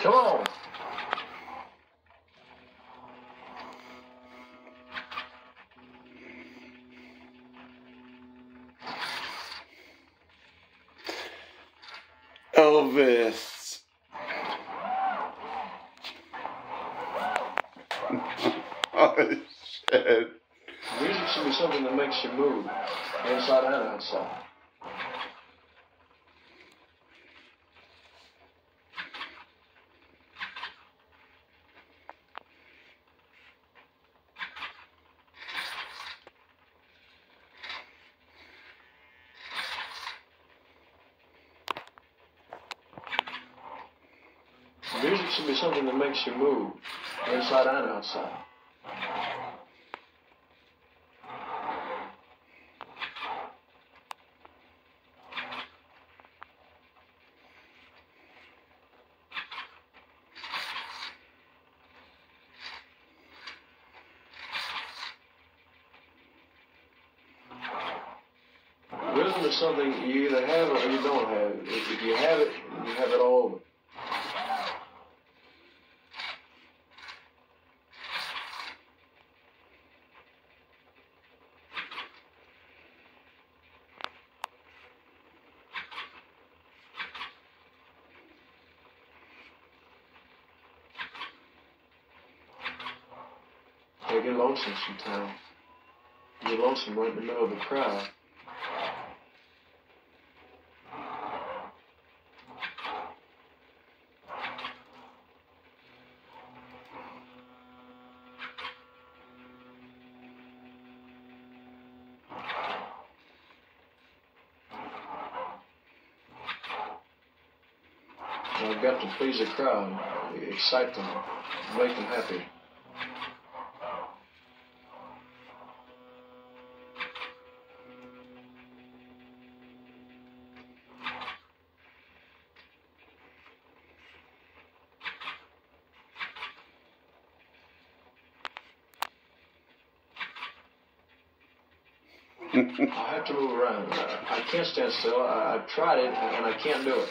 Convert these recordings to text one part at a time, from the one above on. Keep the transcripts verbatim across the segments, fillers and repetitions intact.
Come on. Elvis. Oh, shit. Music should be something that makes you move, inside and outside. Music should be something that makes you move, inside and outside. Rhythm is something you either have it or you don't have it. If you have it, you have it all over. You get lonesome sometimes. You get lonesome right in the middle of the crowd. And I've got to please the crowd, excite them, make them happy. I have to move around. I can't stand still. I, I've tried it, and I can't do it.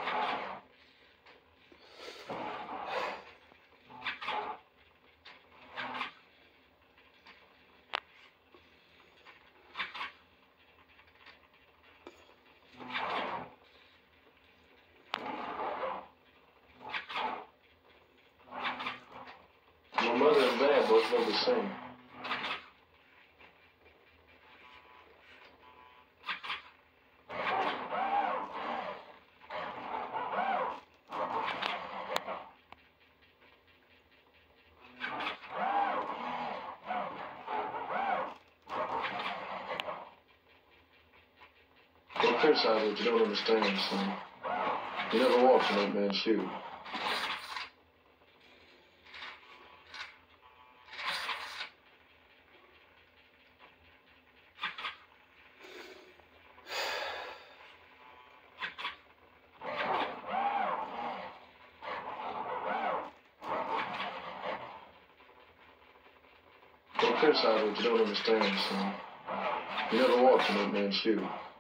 My mother and dad both love to sing. Don't criticize what you don't understand, son. You never walked in that man's shoes. Don't criticize what you don't understand, son. You never walked in that man's shoes.